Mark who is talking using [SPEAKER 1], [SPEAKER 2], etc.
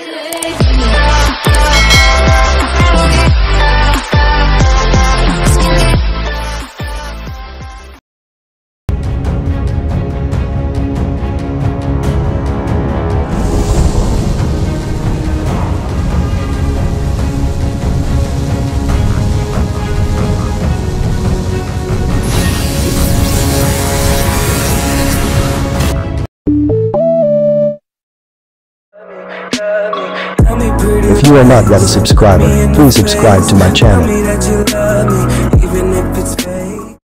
[SPEAKER 1] If you are not yet a subscriber, please subscribe to my channel.
[SPEAKER 2] Even